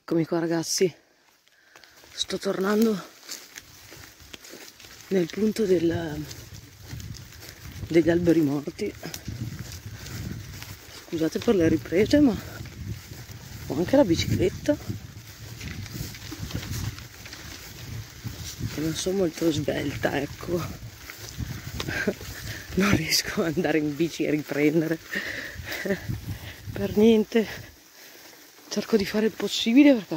Eccomi qua ragazzi, sto tornando nel punto degli alberi morti. Scusate per le riprese, ma ho anche la bicicletta e non sono molto svelta, ecco. Non riesco ad andare in bici e riprendere per niente. Cerco di fare il possibile perché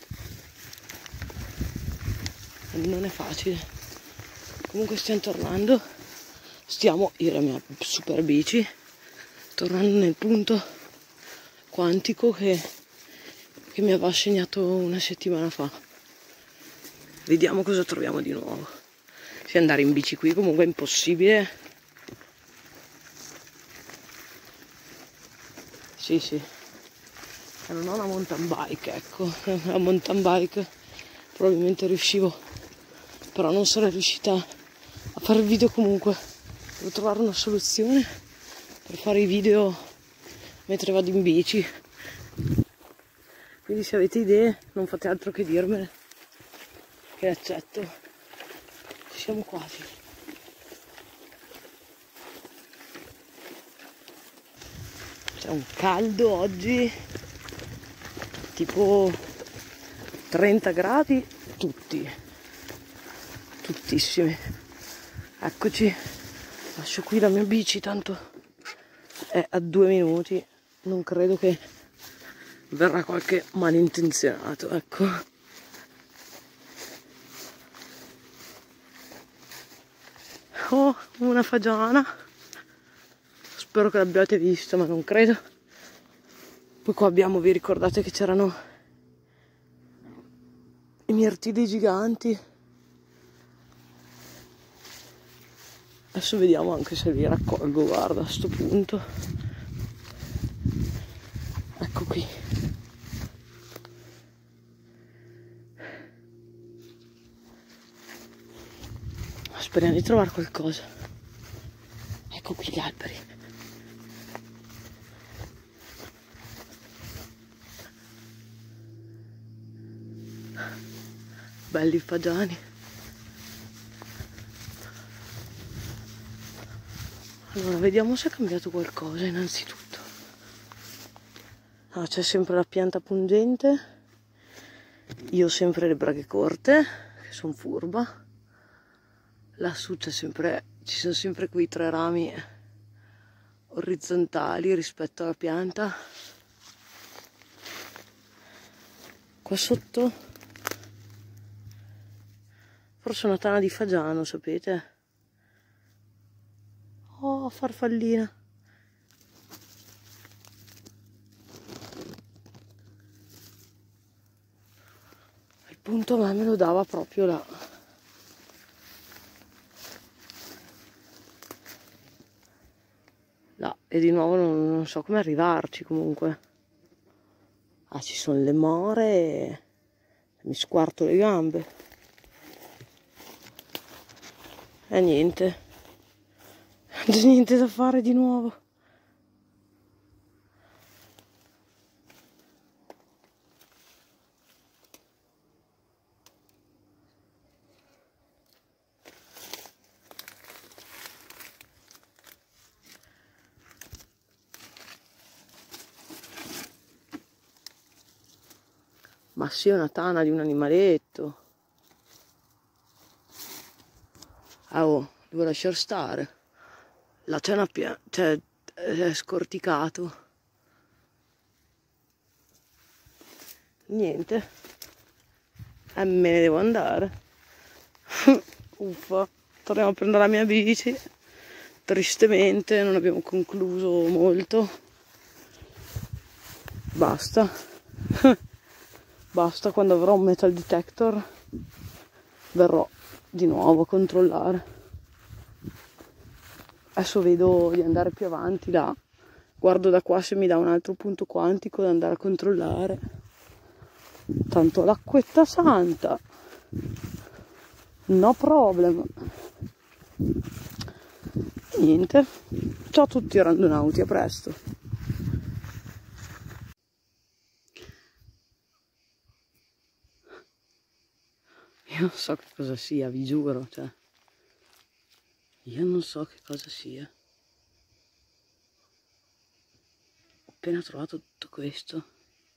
non è facile. Comunque stiamo tornando, io e la mia super bici, tornando nel punto quantico che mi aveva segnato una settimana fa. Vediamo cosa troviamo di nuovo. Se andare in bici qui comunque è impossibile. Sì. Non ho una mountain bike, ecco. La mountain bike probabilmente riuscivo, però non sarei riuscita a fare il video comunque. Devo trovare una soluzione per fare i video mentre vado in bici. Quindi se avete idee non fate altro che dirmele, che accetto. Ci siamo quasi. C'è un caldo oggi, tipo 30 gradi, tuttissimi. Eccoci, lascio qui la mia bici, tanto è a 2 minuti, non credo che verrà qualche malintenzionato, ecco. Ho una fagiana, spero che l'abbiate vista, ma non credo. Poi qua abbiamo, vi ricordate che c'erano i mirtilli giganti? Adesso vediamo anche se li raccolgo, guarda, a sto punto. Ecco qui. Speriamo di trovare qualcosa. Ecco qui gli alberi. Belli fagiani. Allora vediamo se è cambiato qualcosa innanzitutto. C'è sempre la pianta pungente. Io ho sempre le braghe corte, che sono furba. Lassù ci sono sempre quei 3 rami orizzontali rispetto alla pianta. Qua sotto forse una tana di fagiano, sapete? Oh, farfallina. Il punto a me lo dava proprio là. Là, e di nuovo non so come arrivarci comunque. Ci sono le more e mi squarto le gambe. E niente. Non c'è niente da fare di nuovo. Ma sì, è una tana di un animaletto. Oh, devo lasciar stare. Là c'è una cioè è scorticato. Niente. Me ne devo andare. Uffa, torniamo a prendere la mia bici. Tristemente non abbiamo concluso molto. Basta. Basta, quando avrò un metal detector verrò di nuovo a controllare. Adesso vedo di andare più avanti là, guardo da qua se mi dà un altro punto quantico da andare a controllare. Tanto l'acquetta santa, no problem. Niente, ciao a tutti randonauti, a presto. non so che cosa sia, vi giuro, cioè. Io non so che cosa sia. Ho appena trovato tutto questo.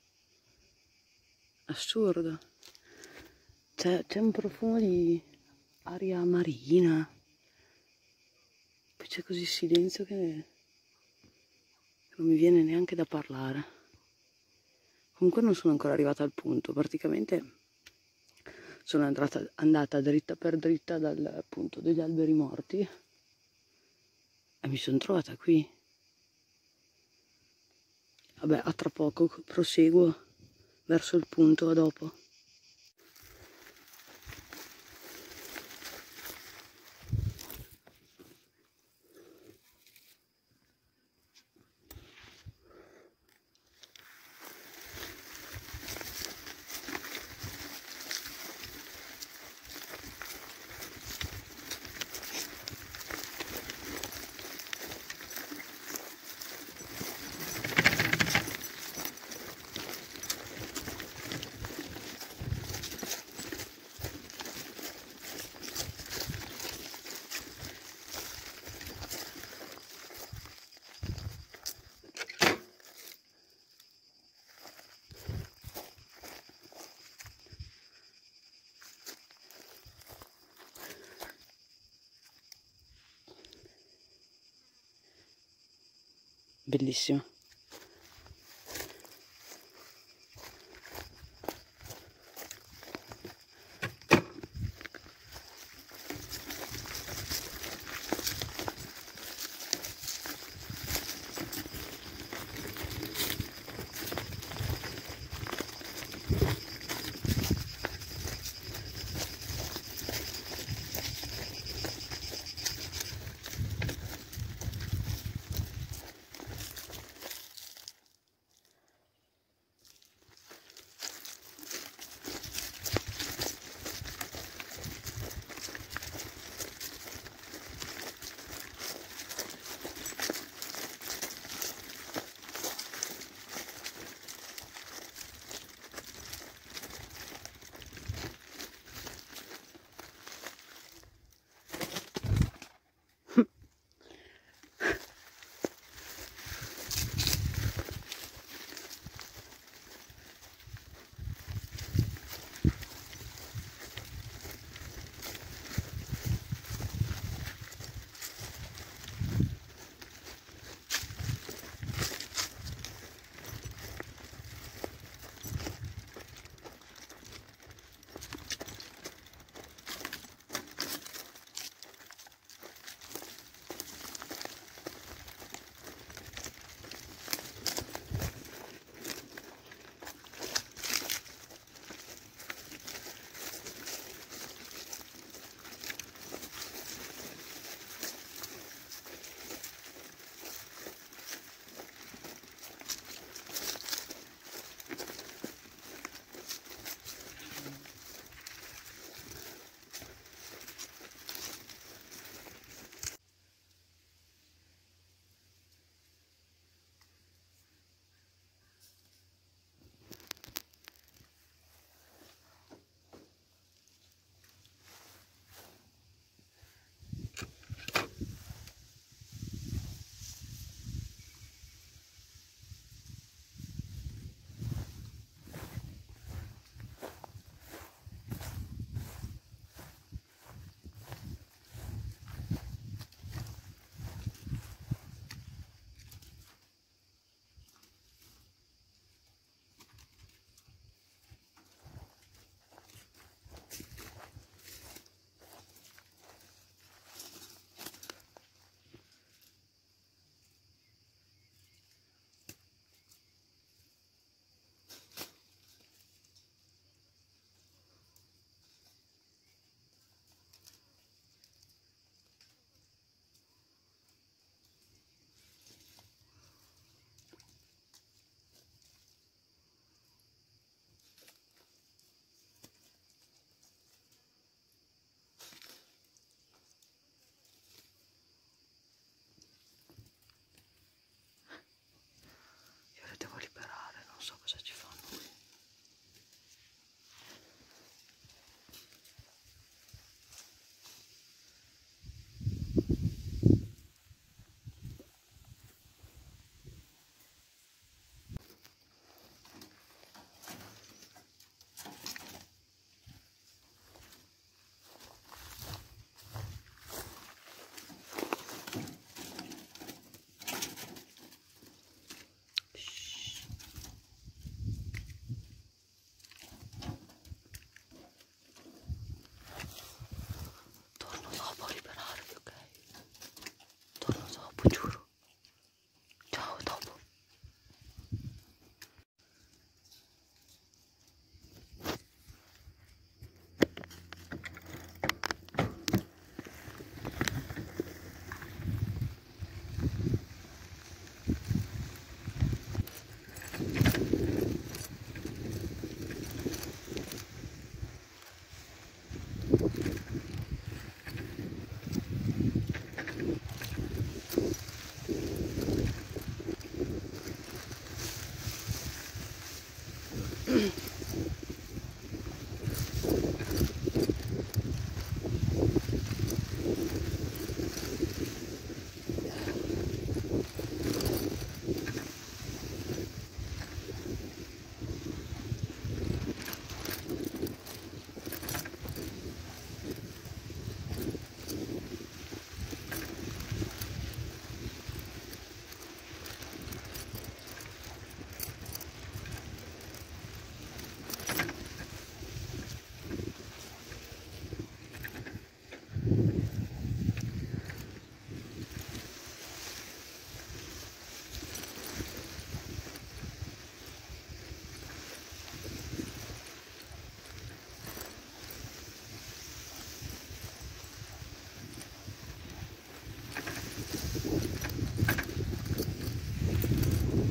Assurdo. C'è un profumo di aria marina. Poi c'è così silenzio che non mi viene neanche da parlare. Comunque non sono ancora arrivata al punto. Praticamente sono andata dritta per dritta dal punto degli alberi morti e mi sono trovata qui. Vabbè, a tra poco proseguo verso il punto, a dopo. Bellissimo.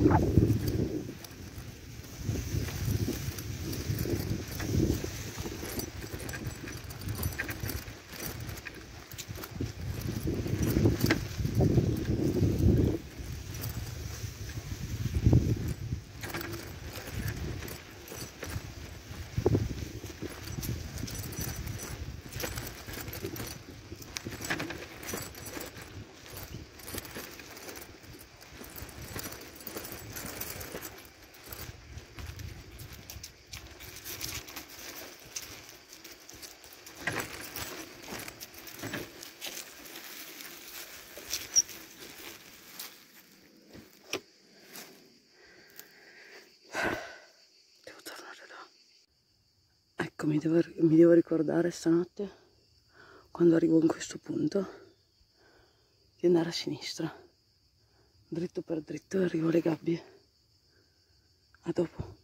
Ecco, mi devo ricordare stanotte, quando arrivo in questo punto, di andare a sinistra, dritto per dritto, e arrivo alle gabbie. A dopo.